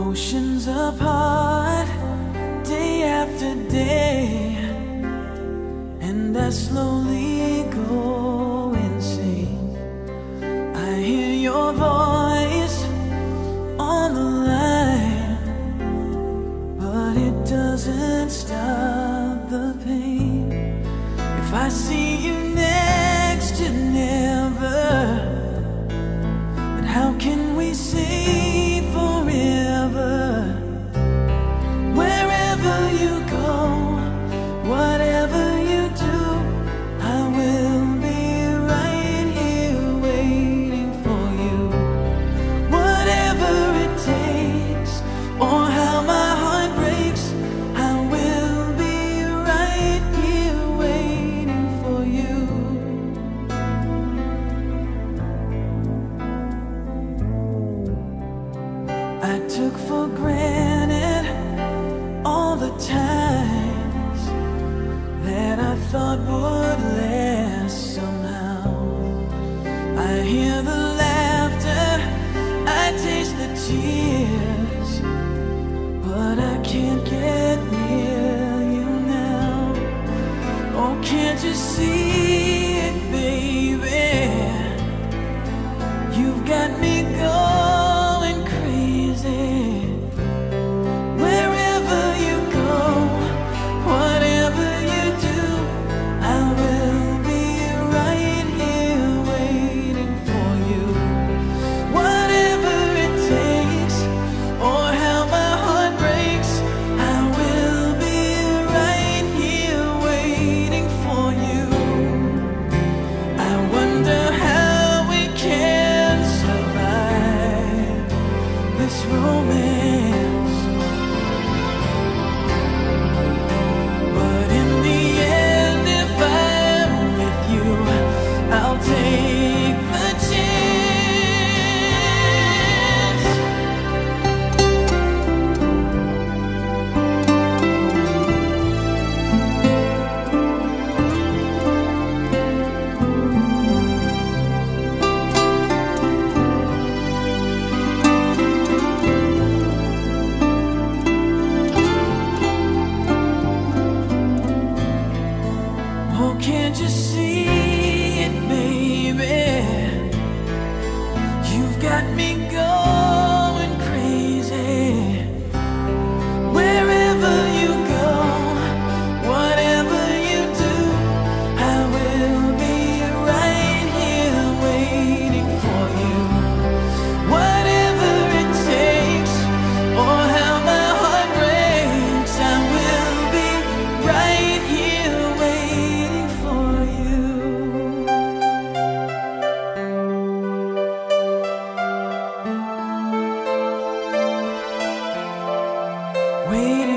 Oceans apart, day after day, and I slowly go insane. I hear your voice on the line, but it doesn't stop the pain. If I see you next to never, then how can we say forever? Wherever you go, whatever you do, I will be right here waiting for you. Whatever it takes, or how my heart breaks, I will be right here waiting for you. I took for granted all the times that I thought would last somehow. I hear the laughter, I taste the tears, but I can't get near you now. Oh, can't you see it, baby? You've got me going crazy. Wherever you go, whatever you do, I will be right here waiting for you. Whatever it takes, or how my heart breaks, I will be right here waiting for you. I wonder how we can survive this romance, but in the end, if I'm with you, I'll take the chance. Oh, can't you see it, baby? You've got me going crazy. Wherever you go, whatever you do, I will be right here waiting for you. Whatever it takes, or how my heart breaks, I will be right here waiting for you. Waiting